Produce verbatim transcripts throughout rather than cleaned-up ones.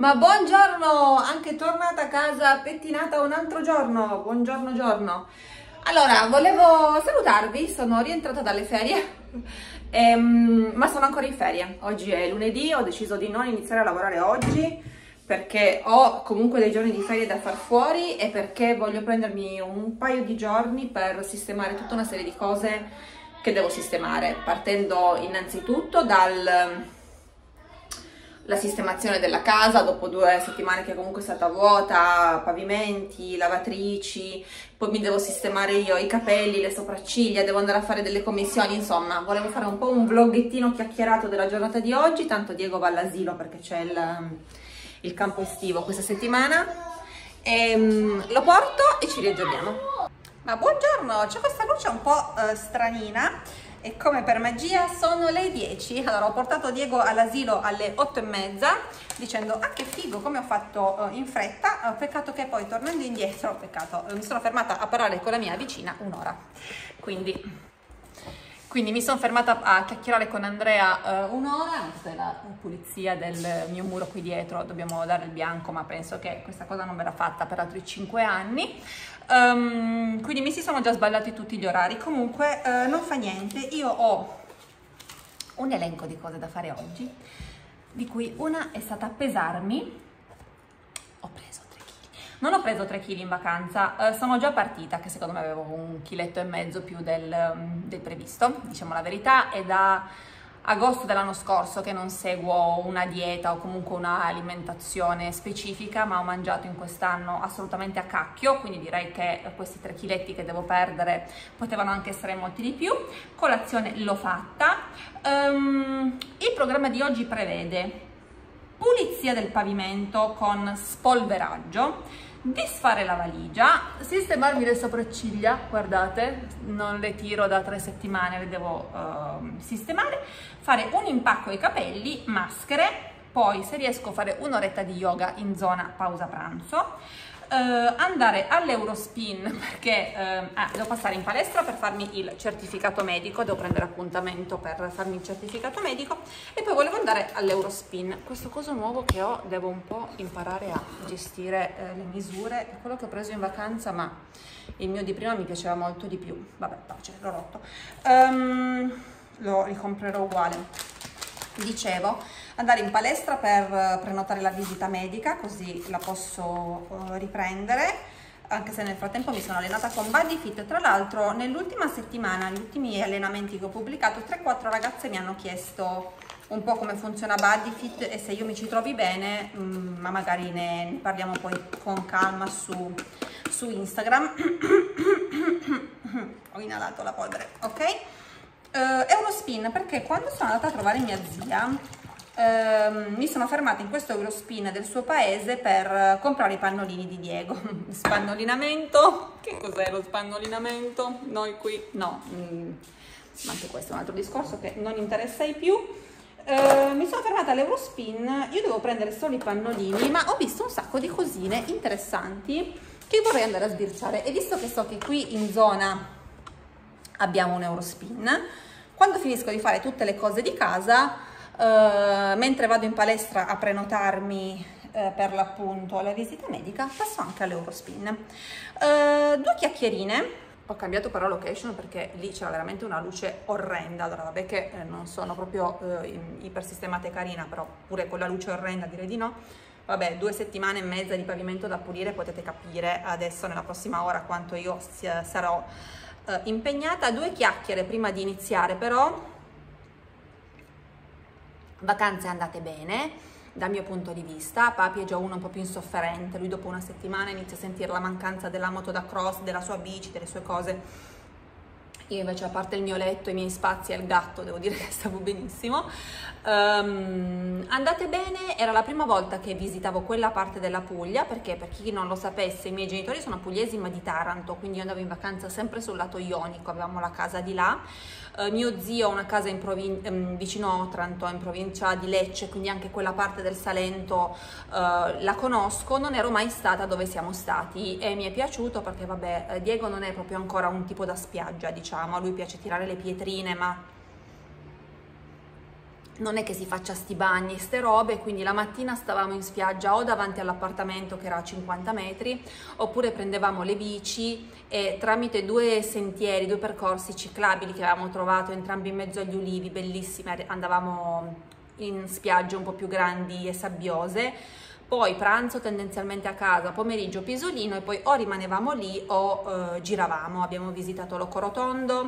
Ma buongiorno, anche tornata a casa pettinata un altro giorno, buongiorno giorno. Allora, volevo salutarvi, sono rientrata dalle ferie, ehm, ma sono ancora in ferie. Oggi è lunedì, ho deciso di non iniziare a lavorare oggi perché ho comunque dei giorni di ferie da far fuori e perché voglio prendermi un paio di giorni per sistemare tutta una serie di cose che devo sistemare, partendo innanzitutto dal... la sistemazione della casa dopo due settimane che comunque è stata vuota, pavimenti, lavatrici, poi mi devo sistemare io i capelli, le sopracciglia, devo andare a fare delle commissioni, insomma volevo fare un po' un vloggettino chiacchierato della giornata di oggi, tanto Diego va all'asilo perché c'è il, il campo estivo questa settimana, e, um, lo porto e ci riaggiorniamo. Ma buongiorno, c'è questa luce un po' uh, stranina. E come per magia sono le dieci. Allora ho portato Diego all'asilo alle otto e mezza dicendo ah che figo come ho fatto uh, in fretta, uh, peccato che poi tornando indietro, peccato, uh, mi sono fermata a parlare con la mia vicina un'ora, quindi, quindi mi sono fermata a chiacchierare con Andrea uh, un'ora. Questa è la pulizia del mio muro qui dietro, dobbiamo dare il bianco ma penso che questa cosa non verrà fatta per altri cinque anni. Um, quindi mi si sono già sballati tutti gli orari, comunque uh, non fa niente, io ho un elenco di cose da fare oggi, di cui una è stata pesarmi. Ho preso tre chili, non ho preso tre chili in vacanza, uh, sono già partita che secondo me avevo un chiletto e mezzo più del, um, del previsto, diciamo la verità. È da agosto dell'anno scorso che non seguo una dieta o comunque una alimentazione specifica, ma ho mangiato in quest'anno assolutamente a cacchio, quindi direi che questi tre chiletti che devo perdere potevano anche essere molti di più. Colazione l'ho fatta. Um, il programma di oggi prevede pulizia del pavimento con spolveraggio, disfare la valigia, sistemarmi le sopracciglia, guardate, non le tiro da tre settimane, le devo uh, sistemare, fare un impacco ai capelli, maschere, poi se riesco fare un'oretta di yoga in zona pausa pranzo, Uh, andare all'Eurospin perché uh, ah, devo passare in palestra per farmi il certificato medico, devo prendere appuntamento per farmi il certificato medico e poi volevo andare all'Eurospin, questo coso nuovo che ho, devo un po' imparare a gestire uh, le misure, è quello che ho preso in vacanza ma il mio di prima mi piaceva molto di più, vabbè pace, l'ho rotto, um, lo ricomprerò uguale. Dicevo, andare in palestra per prenotare la visita medica, così la posso uh, riprendere, anche se nel frattempo mi sono allenata con BodyFit. Tra l'altro nell'ultima settimana, negli ultimi allenamenti che ho pubblicato, tre quattro ragazze mi hanno chiesto un po' come funziona BodyFit e se io mi ci trovi bene, um, ma magari ne, ne parliamo poi con calma su, su Instagram. Ho inalato la polvere, ok? Uh, Eurospin perché quando sono andata a trovare mia zia uh, mi sono fermata in questo Eurospin del suo paese per uh, comprare i pannolini di Diego. Spannolinamento, che cos'è lo spannolinamento? Noi qui no, mm, ma anche questo è un altro discorso che non interessa ai più. Uh, mi sono fermata all'Eurospin, io devo prendere solo i pannolini ma ho visto un sacco di cosine interessanti che vorrei andare a sbirciare e visto che so che qui in zona abbiamo un Eurospin, quando finisco di fare tutte le cose di casa, eh, mentre vado in palestra a prenotarmi eh, per l'appunto la visita medica, passo anche all'Eurospin. Eh, due chiacchierine, ho cambiato però location perché lì c'era veramente una luce orrenda, allora vabbè che eh, non sono proprio eh, ipersistemata e carina, però pure con la luce orrenda direi di no. Vabbè, due settimane e mezza di pavimento da pulire, potete capire adesso nella prossima ora quanto io sarò Uh, impegnata. Due chiacchiere prima di iniziare però. Vacanze andate bene dal mio punto di vista, Papi è già uno un po' più insofferente, lui dopo una settimana inizia a sentire la mancanza della moto da cross, della sua bici, delle sue cose. Io invece, a parte il mio letto, i miei spazi e il gatto, devo dire che stavo benissimo. Um, andate bene, era la prima volta che visitavo quella parte della Puglia, perché per chi non lo sapesse i miei genitori sono pugliesi ma di Taranto, quindi io andavo in vacanza sempre sul lato ionico, avevamo la casa di là. Uh, mio zio ha una casa in provin- um, vicino a Otranto, in provincia di Lecce, quindi anche quella parte del Salento uh, la conosco, non ero mai stata dove siamo stati e mi è piaciuto perché vabbè, Diego non è proprio ancora un tipo da spiaggia, diciamo, a lui piace tirare le pietrine, ma non è che si faccia sti bagni, ste robe, quindi la mattina stavamo in spiaggia o davanti all'appartamento che era a cinquanta metri, oppure prendevamo le bici e tramite due sentieri, due percorsi ciclabili che avevamo trovato entrambi in mezzo agli ulivi, bellissimi, andavamo in spiagge un po' più grandi e sabbiose. Poi pranzo tendenzialmente a casa, pomeriggio pisolino, e poi o rimanevamo lì o eh, giravamo. Abbiamo visitato Locorotondo,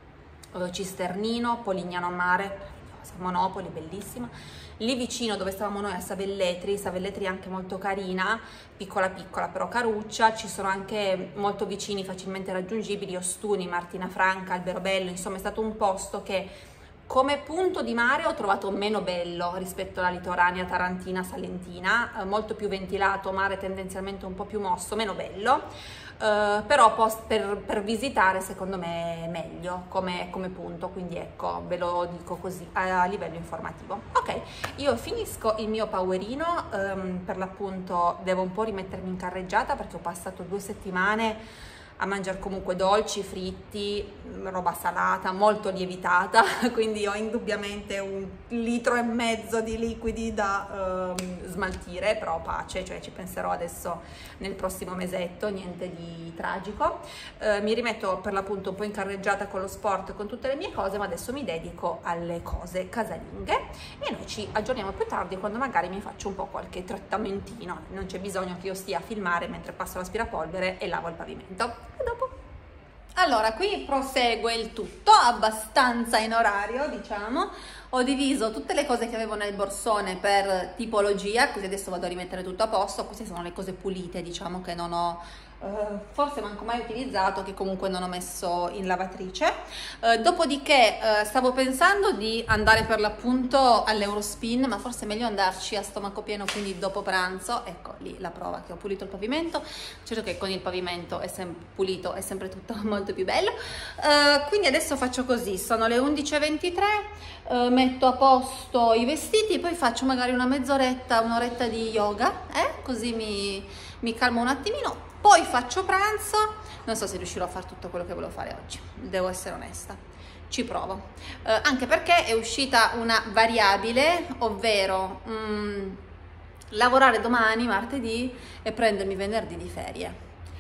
eh, Cisternino, Polignano a mare, Monopoli, bellissima. Lì vicino dove stavamo noi a Savelletri, Savelletri è anche molto carina, piccola piccola però caruccia, ci sono anche molto vicini, facilmente raggiungibili, Ostuni, Martina Franca, Alberobello, insomma è stato un posto che come punto di mare ho trovato meno bello rispetto alla litoranea tarantina, salentina, eh, molto più ventilato, mare tendenzialmente un po' più mosso, meno bello, eh, però per, per visitare secondo me è meglio come, come punto, quindi ecco, ve lo dico così a, a livello informativo. Ok, io finisco il mio powerino, ehm, per l'appunto devo un po' rimettermi in carreggiata perché ho passato due settimane a mangiare comunque dolci, fritti, roba salata, molto lievitata, quindi ho indubbiamente un litro e mezzo di liquidi da um, smaltire, però pace, cioè ci penserò adesso nel prossimo mesetto, niente di tragico. Uh, mi rimetto per l'appunto un po' in carreggiata con lo sport, con tutte le mie cose, ma adesso mi dedico alle cose casalinghe e noi ci aggiorniamo più tardi quando magari mi faccio un po' qualche trattamentino, non c'è bisogno che io stia a filmare mentre passo l'aspirapolvere e lavo il pavimento. A dopo. Allora, qui prosegue il tutto abbastanza in orario, diciamo. Ho diviso tutte le cose che avevo nel borsone per tipologia, così adesso vado a rimettere tutto a posto. Queste sono le cose pulite, diciamo, che non ho Uh, forse manco mai utilizzato, che comunque non ho messo in lavatrice. Uh, dopodiché uh, stavo pensando di andare per l'appunto all'Eurospin, ma forse è meglio andarci a stomaco pieno, quindi dopo pranzo. Ecco lì la prova che ho pulito il pavimento. Certo che con il pavimento è sempre pulito, è sempre tutto molto più bello. Uh, quindi adesso faccio così, sono le undici e ventitré, uh, metto a posto i vestiti, poi faccio magari una mezz'oretta, un'oretta di yoga, eh? Così mi, mi calmo un attimino. Poi faccio pranzo, non so se riuscirò a fare tutto quello che volevo fare oggi, devo essere onesta, ci provo, eh, anche perché è uscita una variabile, ovvero mh, lavorare domani, martedì, e prendermi venerdì di ferie.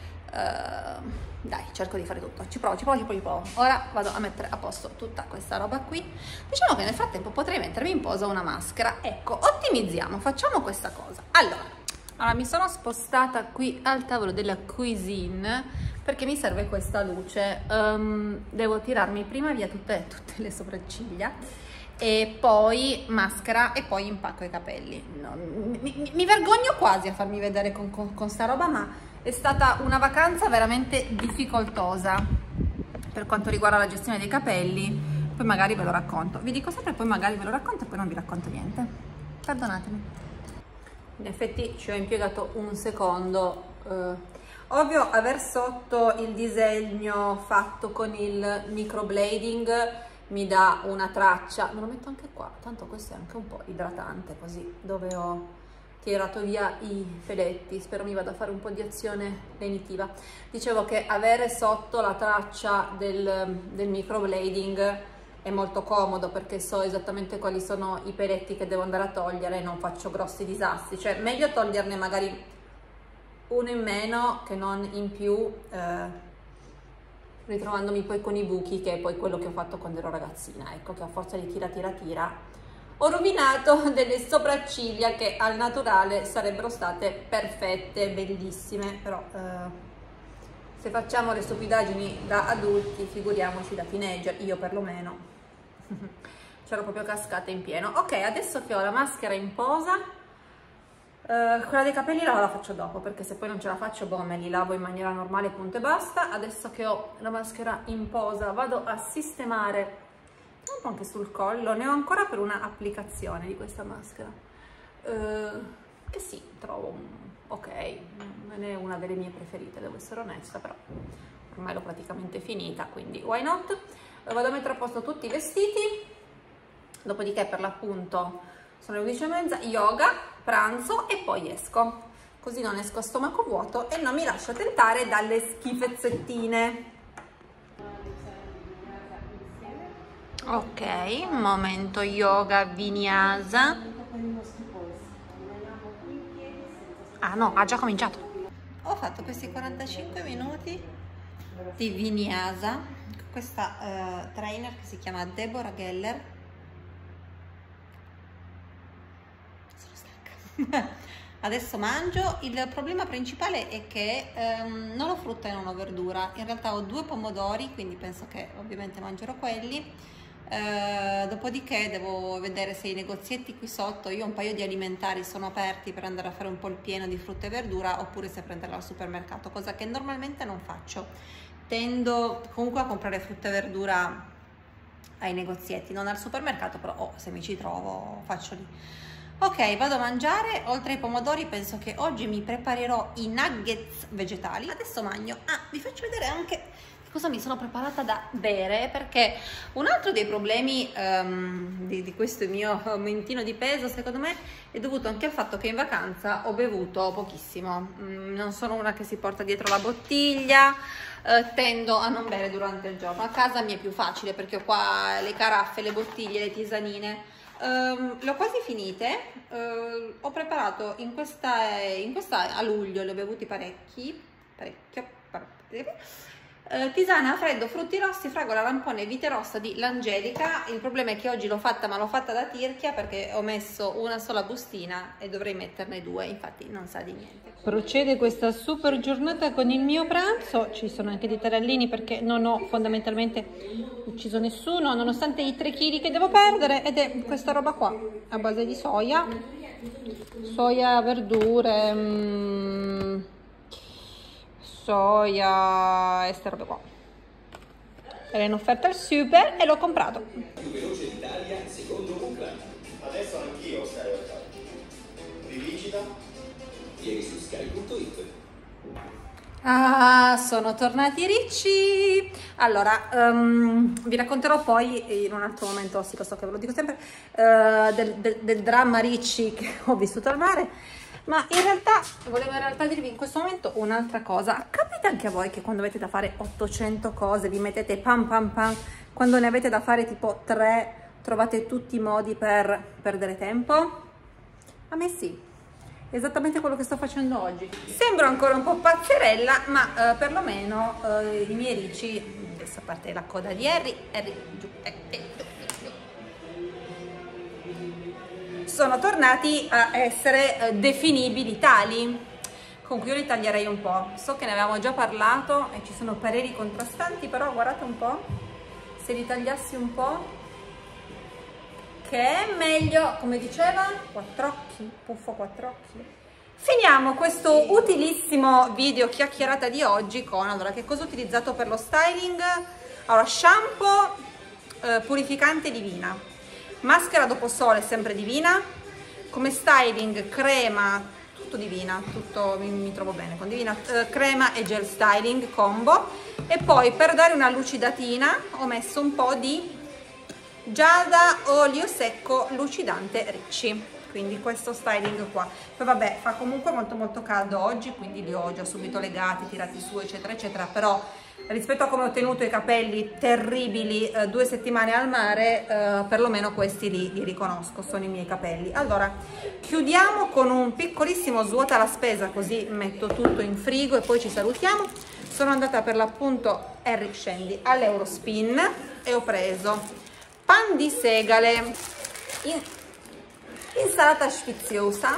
Uh, dai, cerco di fare tutto, ci provo, ci provo, ci provo, ci provo. Ora vado a mettere a posto tutta questa roba qui. Diciamo che nel frattempo potrei mettermi in posa una maschera. Ecco, ottimizziamo, facciamo questa cosa. Allora, Allora, mi sono spostata qui al tavolo della cuisine perché mi serve questa luce. Um, devo tirarmi prima via tutte, tutte le sopracciglia e poi maschera e poi impacco i capelli. No, mi, mi vergogno quasi a farmi vedere con, con, con sta roba, ma è stata una vacanza veramente difficoltosa per quanto riguarda la gestione dei capelli. Poi magari ve lo racconto. Vi dico sempre poi magari ve lo racconto e poi non vi racconto niente. Perdonatemi. In effetti ci ho impiegato un secondo. Eh, ovvio, aver sotto il disegno fatto con il microblading mi dà una traccia. Me lo metto anche qua, tanto questo è anche un po' idratante, così dove ho tirato via i peletti. Spero mi vada a fare un po' di azione lenitiva. Dicevo che avere sotto la traccia del, del microblading è molto comodo perché so esattamente quali sono i peletti che devo andare a togliere e non faccio grossi disastri. Cioè meglio toglierne magari uno in meno che non in più, eh, ritrovandomi poi con i buchi, che è poi quello che ho fatto quando ero ragazzina. Ecco che a forza di tira tira tira ho rovinato delle sopracciglia che al naturale sarebbero state perfette, bellissime, però eh, se facciamo le stupidaggini da adulti, figuriamoci da teenager, io perlomeno c'ero proprio cascata in pieno. Ok, adesso che ho la maschera in posa, eh, quella dei capelli la, la faccio dopo, perché se poi non ce la faccio, boh, me li lavo in maniera normale, punto e basta. Adesso che ho la maschera in posa vado a sistemare un po' anche sul collo, ne ho ancora per una applicazione di questa maschera, eh, che sì, trovo ok, non è una delle mie preferite, devo essere onesta, però ormai l'ho praticamente finita, quindi why not? Vado a mettere a posto tutti i vestiti, dopodiché per l'appunto sono le undici e mezza, yoga, pranzo e poi esco, così non esco a stomaco vuoto e non mi lascio tentare dalle schifezzettine. Ok, momento yoga vinyasa. Ah no, ha già cominciato. Ho fatto questi quarantacinque minuti di vinyasa con questa uh, trainer che si chiama Deborah Geller. Sono stanca. Adesso mangio. Il problema principale è che um, non ho frutta e non ho verdura. In realtà ho due pomodori, quindi penso che ovviamente mangerò quelli. Uh, dopodiché devo vedere se i negozietti qui sotto, io un paio di alimentari sono aperti per andare a fare un po' il pieno di frutta e verdura, oppure se prenderla al supermercato, cosa che normalmente non faccio. Tendo comunque a comprare frutta e verdura ai negozietti, non al supermercato, però oh, se mi ci trovo faccio lì. Ok, vado a mangiare. Oltre ai pomodori penso che oggi mi preparerò i nuggets vegetali. Adesso mangio. Ah, vi faccio vedere anche cosa mi sono preparata da bere, perché un altro dei problemi um, di, di questo mio aumentino di peso, secondo me, è dovuto anche al fatto che in vacanza ho bevuto pochissimo. Mm, non sono una che si porta dietro la bottiglia, eh, tendo a non bere durante il giorno. A casa mi è più facile perché ho qua le caraffe, le bottiglie, le tisanine. Um, le ho quasi finite. Uh, ho preparato in questa, in questa a luglio, le ho bevuti parecchi, parecchio, parecchio. Uh, tisana a freddo, frutti rossi, fragola, arancione e vite rossa di L'Angelica. Il problema è che oggi l'ho fatta, ma l'ho fatta da tirchia perché ho messo una sola bustina e dovrei metterne due, infatti non sa di niente. Procede questa super giornata con il mio pranzo. Ci sono anche dei tarallini perché non ho fondamentalmente ucciso nessuno, nonostante i tre chili che devo perdere, ed è questa roba qua a base di soia, soia, verdure, mm, soia e ste robe qua. Era in offerta al super e l'ho comprato. Più veloce d'Italia secondo Ucla. Adesso anch'io Sky Rivincita. Vieni su sky punto it. Ah, sono tornati ricci. Allora, um, vi racconterò poi in un altro momento, sì, lo so che ve lo dico sempre, uh, del, del, del dramma ricci che ho vissuto al mare. Ma in realtà, volevo in realtà dirvi in questo momento un'altra cosa. Capita anche a voi che quando avete da fare ottocento cose vi mettete pam pam pam, quando ne avete da fare tipo tre trovate tutti i modi per perdere tempo? A me sì, esattamente quello che sto facendo oggi. Sembro ancora un po' pazzerella, ma eh, perlomeno eh, i miei ricci, adesso a parte la coda di Harry, Harry giù, eh, eh, sono tornati a essere eh, definibili tali, con cui io li taglierei un po'. So che ne avevamo già parlato e ci sono pareri contrastanti, però guardate un po', se li tagliassi un po', che è meglio, come diceva, quattro occhi, puffo quattro occhi. Finiamo questo utilissimo video chiacchierata di oggi con, allora, che cosa ho utilizzato per lo styling? Allora, shampoo eh, purificante Divina, maschera dopo sole sempre Divina, come styling crema, tutto Divina, tutto mi, mi trovo bene con Divina, eh, crema e gel styling combo, e poi per dare una lucidatina ho messo un po' di Giada olio secco lucidante Ricci, quindi questo styling qua. Poi vabbè, fa comunque molto molto caldo oggi, quindi li ho già subito legati, tirati su eccetera eccetera, però rispetto a come ho tenuto i capelli terribili eh, due settimane al mare, eh, perlomeno questi li, li riconosco, sono i miei capelli. Allora, chiudiamo con un piccolissimo svuota la spesa, così metto tutto in frigo e poi ci salutiamo. Sono andata per l'appunto Harry Scendi all'Eurospin e ho preso pan di segale, in, insalata sfiziosa,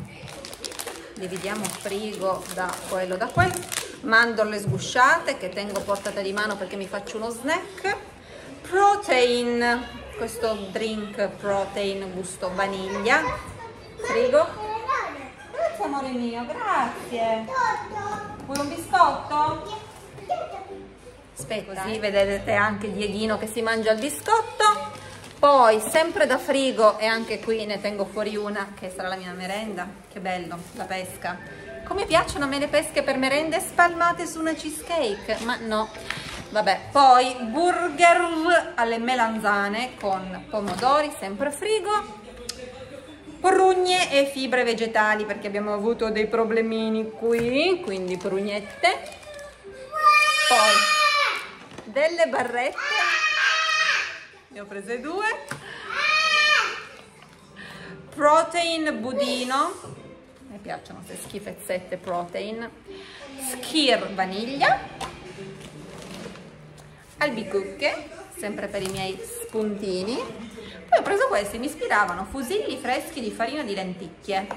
dividiamo frigo da quello da quello, mandorle sgusciate che tengo a portata di mano perché mi faccio uno snack, protein, questo drink protein gusto vaniglia, frigo. Grazie amore mio, grazie. Vuoi un biscotto? Aspetta, così vedete anche Dieghino che si mangia il biscotto. Poi sempre da frigo, e anche qui ne tengo fuori una che sarà la mia merenda. Che bello, la pesca. Come piacciono a me le pesche per merende spalmate su una cheesecake, ma no. Vabbè, poi burger alle melanzane con pomodori, sempre frigo, prugne e fibre vegetali perché abbiamo avuto dei problemini qui, quindi prugnette. Poi delle barrette ne ho prese due. Protein budino, mi piacciono queste schifezzette protein. Skyr vaniglia, albicocche, sempre per i miei spuntini. Poi ho preso questi, mi ispiravano, fusilli freschi di farina di lenticchie,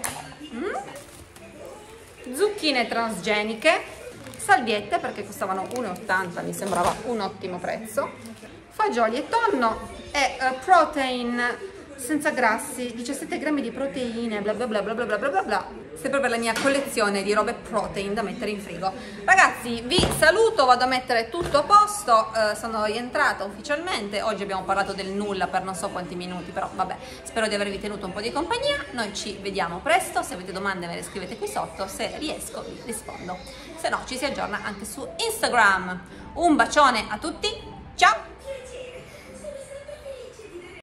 mm. zucchine transgeniche, salviette perché costavano uno e ottanta, mi sembrava un ottimo prezzo, fagioli e tonno e uh, protein senza grassi, diciassette grammi di proteine, bla bla bla bla bla bla bla bla, sempre per la mia collezione di robe protein da mettere in frigo. Ragazzi, vi saluto, vado a mettere tutto a posto, eh, sono rientrata ufficialmente, oggi abbiamo parlato del nulla per non so quanti minuti, però vabbè, spero di avervi tenuto un po' di compagnia, noi ci vediamo presto, se avete domande me le scrivete qui sotto, se riesco vi rispondo, se no ci si aggiorna anche su Instagram. Un bacione a tutti, ciao!